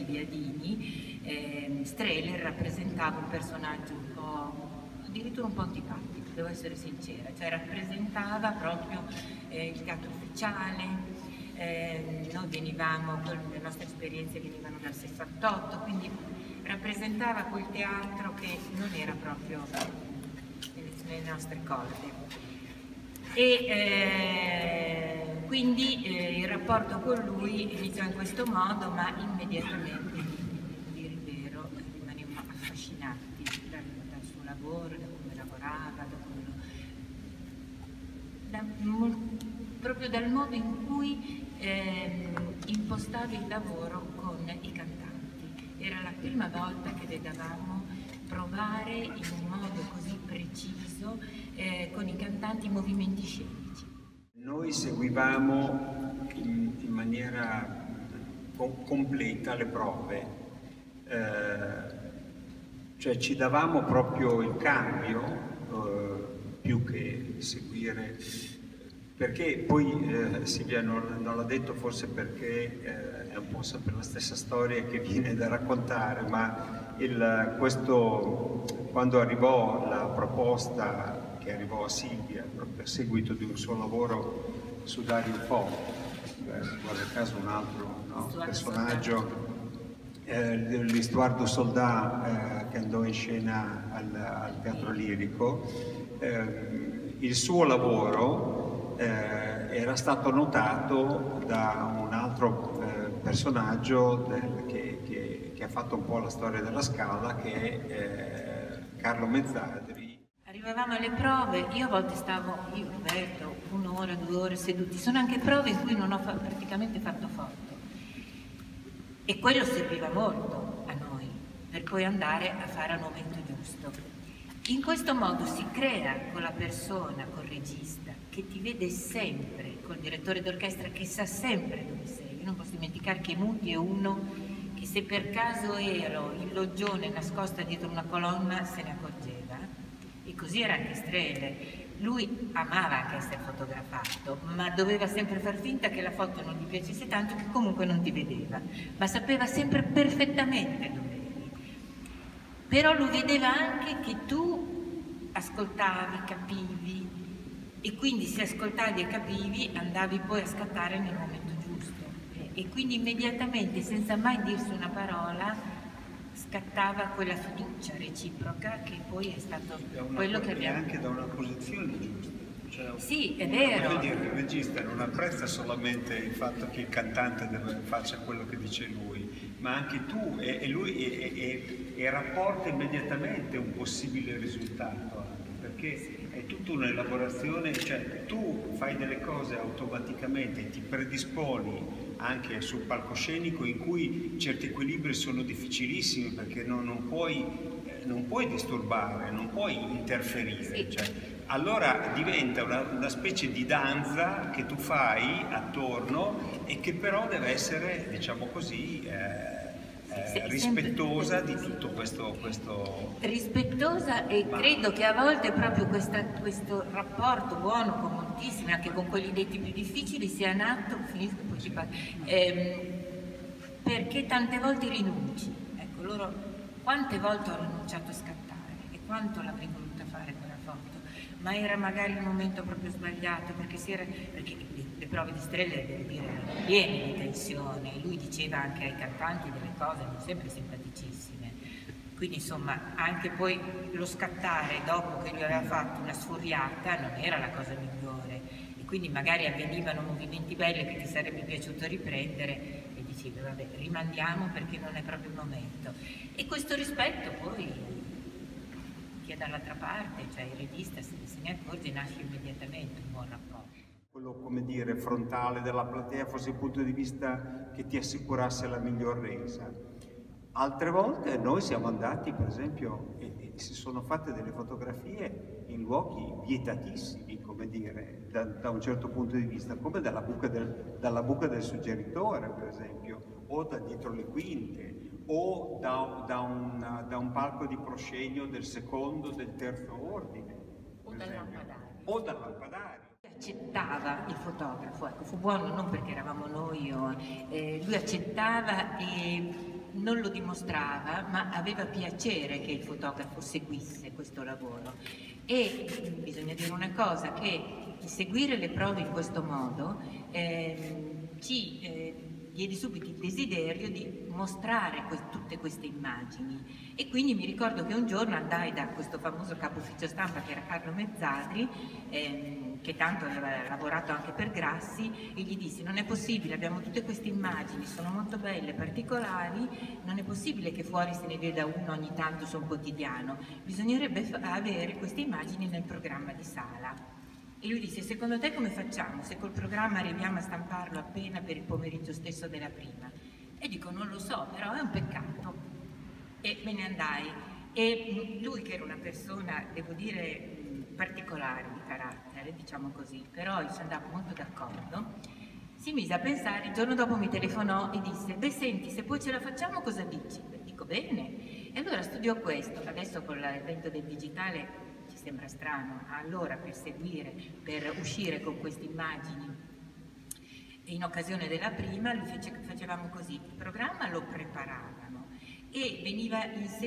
Biadini, Strehler rappresentava un personaggio un po', addirittura un po' antipatico, devo essere sincera, cioè rappresentava proprio il teatro ufficiale. Noi venivamo, le nostre esperienze venivano dal 68, quindi rappresentava quel teatro che non era proprio nelle nostre corde. E quindi il rapporto con lui iniziò in questo modo, ma immediatamente, a dire il vero, rimanevamo affascinati dal suo lavoro, da come lavorava, proprio dal modo in cui impostava il lavoro con i cantanti. Era la prima volta che vedevamo provare in un modo così preciso con i cantanti i movimenti scenici. Noi seguivamo in maniera completa le prove, cioè ci davamo proprio il cambio più che seguire, perché poi Silvia non l'ha detto forse perché è un po' sempre la stessa storia che viene da raccontare, ma quando arrivò la proposta che arrivò a Silvia proprio a seguito di un suo lavoro su Dario Fo, guarda caso un altro personaggio, l'Histoire du Soldat che andò in scena al Teatro Lirico, il suo lavoro era stato notato da un altro personaggio che ha fatto un po' la storia della Scala, che è Carlo Mezzadri. Arrivavamo alle prove, io a volte io Roberto, 1 ora, 2 ore seduti, sono anche prove in cui non ho praticamente fatto foto. E quello serviva molto a noi, per poi andare a fare al momento giusto. In questo modo si crea con la persona, col regista, che ti vede sempre, col direttore d'orchestra che sa sempre dove sei. Io non posso dimenticare che Muti è uno che se per caso ero in loggione nascosta dietro una colonna se ne accorgeva, e così era anche Strehler. Lui amava anche essere fotografato, ma doveva sempre far finta che la foto non gli piacesse tanto, che comunque non ti vedeva, ma sapeva sempre perfettamente dove eri. Però lui vedeva anche che tu ascoltavi, capivi, e quindi se ascoltavi e capivi andavi poi a scattare nel momento giusto. E quindi immediatamente, senza mai dirsi una parola, scattava quella fiducia reciproca che poi è stato quello che abbiamo... E anche da una posizione giusta. Cioè, sì, è vero. Voglio dire, il regista non apprezza solamente il fatto che il cantante faccia quello che dice lui, ma anche tu e lui rapporta immediatamente un possibile risultato, anche perché è tutta un'elaborazione, cioè tu fai delle cose automaticamente e ti predisponi anche sul palcoscenico in cui certi equilibri sono difficilissimi, perché non puoi disturbare, non puoi interferire. Sì. Cioè, allora diventa una specie di danza che tu fai attorno e che però deve essere, diciamo così, rispettosa di tutto questo... Rispettosa, e credo che a volte proprio questo rapporto buono con moltissimi, anche con quelli detti più difficili, sia nato, finisco poi ci parlo, perché tante volte rinunci. Ecco, loro quante volte ho rinunciato a scattare e quanto l'avrei voluta fare quella foto, ma era magari il momento proprio sbagliato, perché le prove di Strehler, devo dire, erano piene di tensione, e lui diceva anche ai cantanti delle cose non sempre simpaticissime. Quindi insomma anche poi lo scattare dopo che lui aveva fatto una sfuriata non era la cosa migliore, e quindi magari avvenivano movimenti belli che ti sarebbe piaciuto riprendere e dicevi vabbè, rimandiamo perché non è proprio il momento. E questo rispetto poi che è dall'altra parte, cioè il regista se ne accorge, nasce immediatamente un buon rapporto. Quello, come dire, frontale della platea fosse il punto di vista che ti assicurasse la miglior resa. Altre volte noi siamo andati, per esempio, e si sono fatte delle fotografie in luoghi vietatissimi, come dire, da un certo punto di vista, come dalla buca del suggeritore, per esempio, o da dietro le quinte, o da un palco di proscenio del secondo, del terzo ordine, o dal lampadario. Accettava il fotografo, ecco, fu buono non perché eravamo noi, lui accettava e non lo dimostrava, ma aveva piacere che il fotografo seguisse questo lavoro. E bisogna dire una cosa, che seguire le prove in questo modo ci diede subito il desiderio di mostrare tutte queste immagini. E quindi mi ricordo che un giorno andai da questo famoso capo ufficio stampa che era Carlo Mezzadri, che tanto aveva lavorato anche per Grassi, e gli dissi: non è possibile, abbiamo tutte queste immagini, sono molto belle, particolari, non è possibile che fuori se ne veda uno ogni tanto su un quotidiano, bisognerebbe avere queste immagini nel programma di sala. E lui disse: secondo te come facciamo se col programma arriviamo a stamparlo appena per il pomeriggio stesso della prima? E dico: non lo so, però è un peccato. E me ne andai. E lui, che era una persona, devo dire, particolare di carattere, diciamo così, però ci andavo molto d'accordo, si mise a pensare. Il giorno dopo mi telefonò e disse: beh, senti, se poi ce la facciamo cosa dici? Beh, dico: bene. E allora studiò questo. Adesso con l'avvento del digitale ci sembra strano, allora per uscire con queste immagini in occasione della prima, facevamo così: il programma lo preparavano e veniva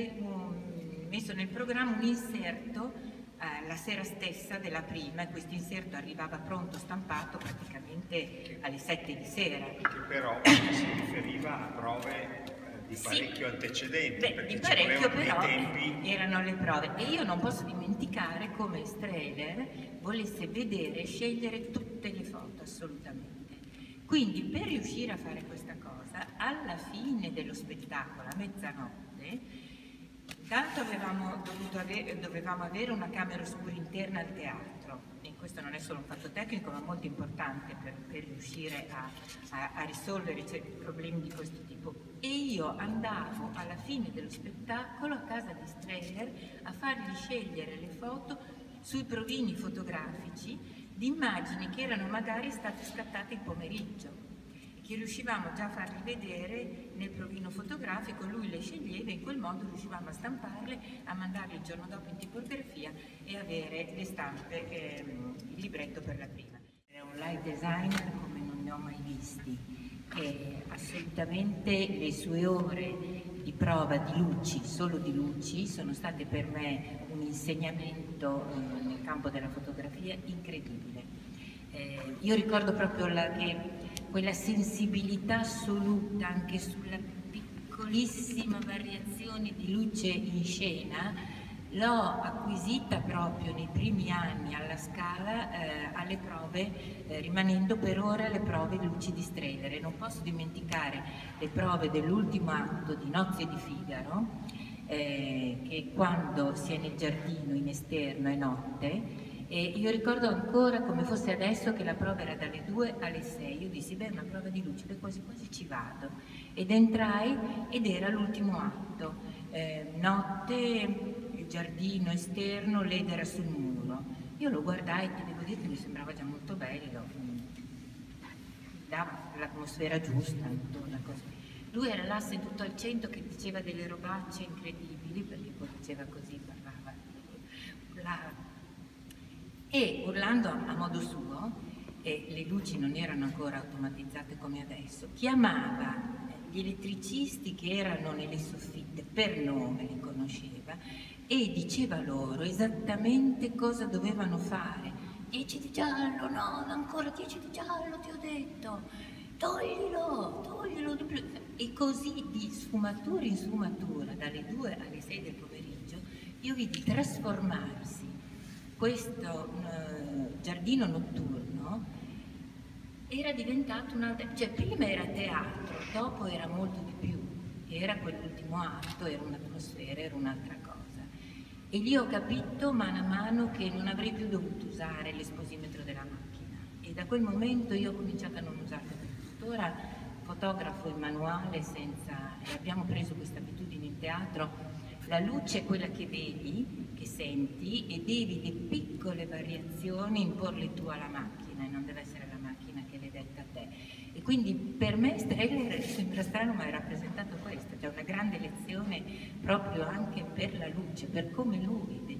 messo nel programma un inserto la sera stessa della prima, e questo inserto arrivava pronto stampato praticamente alle 7 di sera. Che però si riferiva a prove di parecchio antecedenti. Beh, di parecchio, però erano le prove. E io non posso dimenticare come Strehler volesse vedere e scegliere tutte le foto, assolutamente. Quindi per riuscire a fare questa cosa, alla fine dello spettacolo, a mezzanotte, intanto dovevamo avere una camera oscura interna al teatro, e questo non è solo un fatto tecnico ma molto importante per riuscire a risolvere problemi di questo tipo. E io andavo alla fine dello spettacolo a casa di Strehler a fargli scegliere le foto sui provini fotografici di immagini che erano magari state scattate il pomeriggio, che riuscivamo già a fargli vedere nel provino fotografico, lui le sceglieva e in quel modo riuscivamo a stamparle, a mandarle il giorno dopo in tipografia e avere le stampe, il libretto per la prima. Era un live designer come non ne ho mai visti, e assolutamente le sue ore di prova di luci, solo di luci, sono state per me un insegnamento nel campo della fotografia incredibile. Io ricordo proprio quella sensibilità assoluta anche sulla piccolissima variazione di luce in scena, l'ho acquisita proprio nei primi anni alla Scala, alle prove, rimanendo per ore alle prove di luci di Strehler. E non posso dimenticare le prove dell'ultimo atto di Nozze di Figaro, che quando si è nel giardino in esterno è notte. E io ricordo ancora come fosse adesso che la prova era dalle 2 alle 6, io dissi: beh, una prova di luce, beh, quasi quasi ci vado. Ed entrai ed era l'ultimo atto, notte, il giardino esterno, lei era sul muro. Io lo guardai e devo dire che mi sembrava già molto bello, dava l'atmosfera giusta, una cosa. Lui era là seduto al centro che diceva delle robacce incredibili, perché poi diceva così, parlava. E urlando a modo suo, e le luci non erano ancora automatizzate come adesso, chiamava gli elettricisti che erano nelle soffitte per nome, li conosceva, e diceva loro esattamente cosa dovevano fare. 10 di giallo, no, ancora 10 di giallo, ti ho detto, toglilo di più. E così di sfumatura in sfumatura, dalle 2 alle 6 del pomeriggio, io vidi trasformarsi questo giardino notturno. Era diventato un'altra, cioè prima era teatro, dopo era molto di più, era quell'ultimo atto, era un'atmosfera, era un'altra cosa. E lì ho capito mano a mano che non avrei più dovuto usare l'esposimetro della macchina, e da quel momento io ho cominciato a non usarlo più. Tuttora fotografo in manuale e abbiamo preso questa abitudine in teatro. La luce è quella che vedi, che senti, e devi le piccole variazioni imporle tu alla macchina, e non deve essere la macchina che le detta a te. E quindi per me Strehler, sembra strano, ma è rappresentato questo, cioè una grande lezione proprio anche per la luce, per come lui